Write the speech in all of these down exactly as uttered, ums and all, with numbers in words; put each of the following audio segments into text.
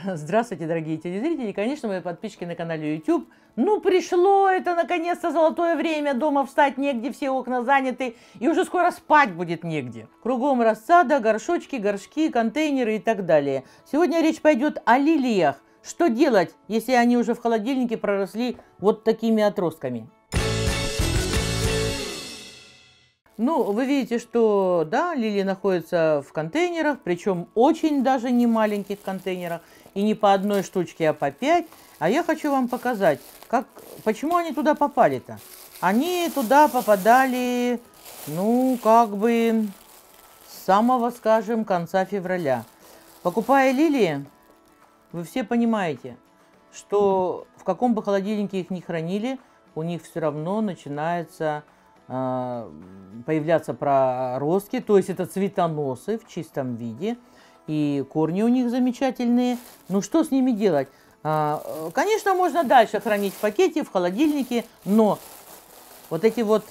Здравствуйте, дорогие телезрители, и, конечно, мои подписчики на канале YouTube. Ну, пришло это, наконец-то, золотое время. Дома встать негде, все окна заняты, и уже скоро спать будет негде. Кругом рассада, горшочки, горшки, контейнеры и так далее. Сегодня речь пойдет о лилиях. Что делать, если они уже в холодильнике проросли вот такими отростками? Ну, вы видите, что, да, лилии находятся в контейнерах, причем очень даже не маленьких контейнерах, и не по одной штучке, а по пять. А я хочу вам показать, как, почему они туда попали-то. Они туда попадали, ну, как бы, с самого, скажем, конца февраля. Покупая лилии, вы все понимаете, что в каком бы холодильнике их ни хранили, у них все равно начинается появляться проростки, то есть это цветоносы в чистом виде, и корни у них замечательные. Ну что с ними делать? Конечно, можно дальше хранить в пакете, в холодильнике, но вот эти вот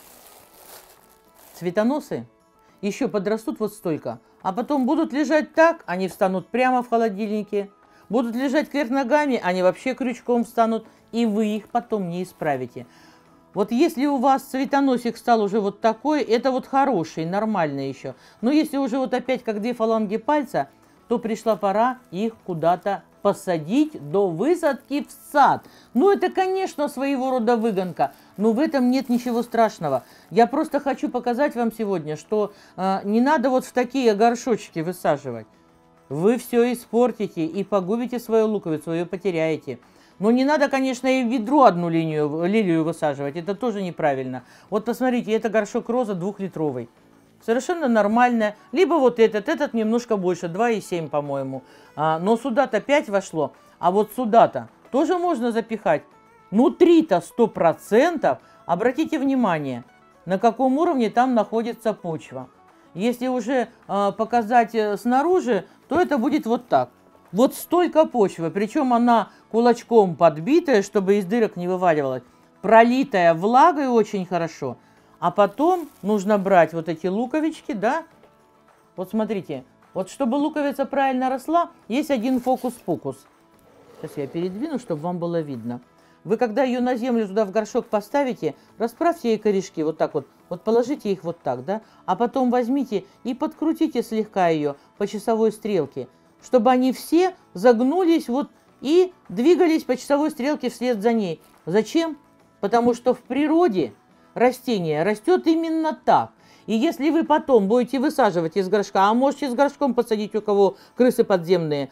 цветоносы еще подрастут вот столько, а потом будут лежать так, они встанут прямо в холодильнике, будут лежать кверх ногами, они вообще крючком встанут, и вы их потом не исправите. Вот если у вас цветоносик стал уже вот такой, это вот хороший, нормальный еще. Но если уже вот опять как две фаланги пальца, то пришла пора их куда-то посадить до высадки в сад. Ну, это, конечно, своего рода выгонка, но в этом нет ничего страшного. Я просто хочу показать вам сегодня, что э, не надо вот в такие горшочки высаживать. Вы все испортите и погубите свою луковицу, ее потеряете. Но не надо, конечно, и в ведро одну линию, лилию высаживать. Это тоже неправильно. Вот посмотрите, это горшок роза двухлитровый. Совершенно нормальная. Либо вот этот, этот немножко больше, два и семь, по-моему. А, но сюда-то пять вошло, а вот сюда-то тоже можно запихать. Ну, три-то сто процентов. Обратите внимание, на каком уровне там находится почва. Если уже а, показать снаружи, то это будет вот так. Вот столько почвы, причем она кулачком подбитая, чтобы из дырок не вываливалась, пролитая влагой очень хорошо. А потом нужно брать вот эти луковички, да, вот смотрите, вот чтобы луковица правильно росла, есть один фокус-покус. Сейчас я передвину, чтобы вам было видно. Вы когда ее на землю туда в горшок поставите, расправьте ей корешки вот так вот, вот положите их вот так, да, а потом возьмите и подкрутите слегка ее по часовой стрелке, чтобы они все загнулись вот и двигались по часовой стрелке вслед за ней. Зачем? Потому что в природе растение растет именно так. И если вы потом будете высаживать из горшка, а можете с горшком посадить, у кого крысы подземные,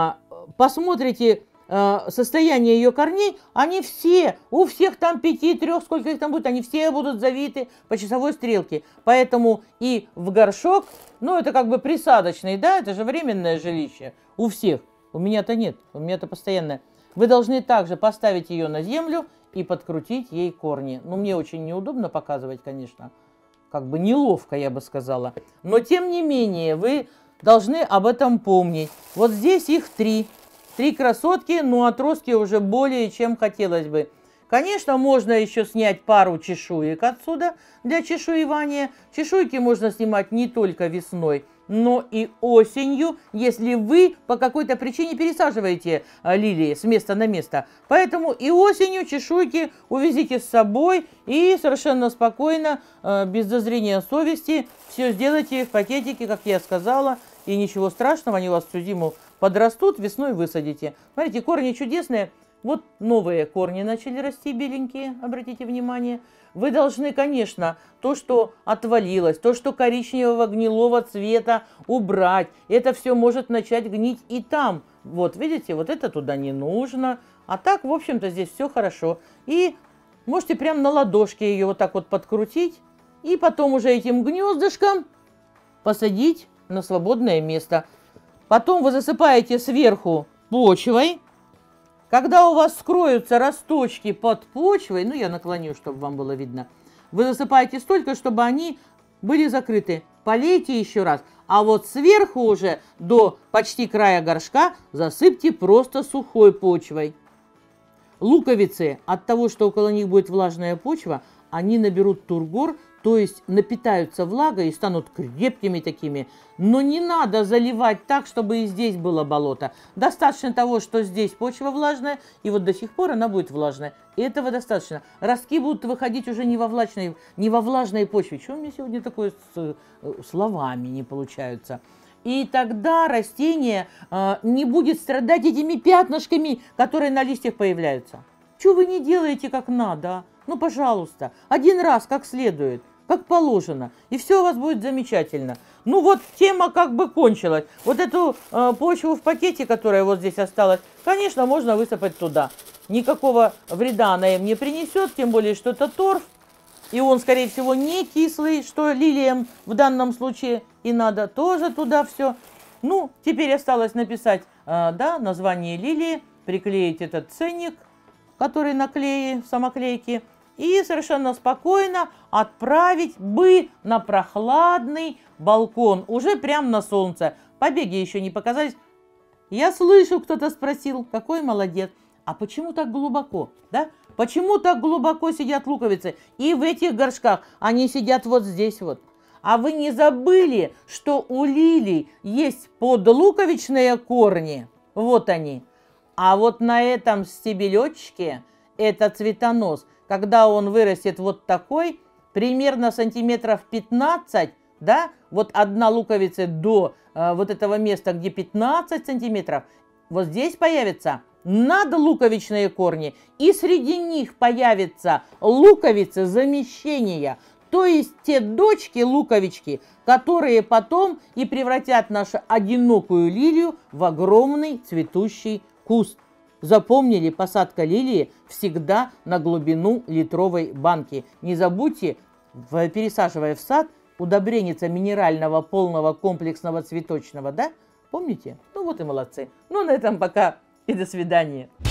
посмотрите состояние ее корней, они все, у всех там пяти, трех, сколько их там будет, они все будут завиты по часовой стрелке. Поэтому и в горшок, ну это как бы присадочный, да, это же временное жилище у всех. У меня-то нет, у меня-то постоянное. Вы должны также поставить ее на землю и подкрутить ей корни. Ну, мне очень неудобно показывать, конечно, как бы неловко, я бы сказала. Но, тем не менее, вы должны об этом помнить. Вот здесь их три. Три красотки, но отростки уже более чем хотелось бы. Конечно, можно еще снять пару чешуек отсюда для чешуевания. Чешуйки можно снимать не только весной, но и осенью, если вы по какой-то причине пересаживаете лилии с места на место. Поэтому и осенью чешуйки увезите с собой и совершенно спокойно, без зазрения совести, все сделайте в пакетике, как я сказала, и ничего страшного, они у вас всю зиму подрастут, весной высадите. Смотрите, корни чудесные. Вот новые корни начали расти, беленькие, обратите внимание. Вы должны, конечно, то, что отвалилось, то, что коричневого гнилого цвета, убрать. Это все может начать гнить и там. Вот, видите, вот это туда не нужно. А так, в общем-то, здесь все хорошо. И можете прямо на ладошке ее вот так вот подкрутить. И потом уже этим гнездышком посадить на свободное место. Потом вы засыпаете сверху почвой. Когда у вас скроются росточки под почвой, ну я наклоню, чтобы вам было видно, вы засыпаете столько, чтобы они были закрыты. Полейте еще раз. А вот сверху уже до почти края горшка засыпьте просто сухой почвой. Луковицы от того, что около них будет влажная почва, они наберут тургор то есть напитаются влагой и станут крепкими такими. Но не надо заливать так, чтобы и здесь было болото. Достаточно того, что здесь почва влажная, и вот до сих пор она будет влажная. И этого достаточно. Ростки будут выходить уже не во влажной, не во влажной почве. Чего у меня сегодня такое с словами не получаются? И тогда растение э, не будет страдать этими пятнышками, которые на листьях появляются. Чего вы не делаете как надо? Ну, пожалуйста, один раз как следует, как положено, и все у вас будет замечательно. Ну вот, тема как бы кончилась. Вот эту э, почву в пакете, которая вот здесь осталась, конечно, можно высыпать туда. Никакого вреда она им не принесет, тем более, что это торф. И он, скорее всего, не кислый, что лилиям в данном случае и надо тоже туда все. Ну, теперь осталось написать, э, да, название лилии, приклеить этот ценник, который на клее, в самоклейке, и совершенно спокойно отправить бы на прохладный балкон, уже прям на солнце. Побеги еще не показались. Я слышу, кто-то спросил, какой молодец. А почему так глубоко, да? Почему так глубоко сидят луковицы? И в этих горшках они сидят вот здесь вот. А вы не забыли, что у лилий есть подлуковичные корни? Вот они. А вот на этом стебелечке, это цветонос, когда он вырастет вот такой, примерно сантиметров пятнадцать, да, вот одна луковица до э, вот этого места, где пятнадцать сантиметров, вот здесь появится надлуковичные корни, и среди них появятся луковицы замещения, то есть те дочки-луковички, которые потом и превратят нашу одинокую лилию в огромный цветущий куст. Запомнили, посадка лилии всегда на глубину литровой банки. Не забудьте, пересаживая в сад, удобреница минерального полного комплексного цветочного, да? Помните? Ну вот и молодцы. Ну на этом пока и до свидания.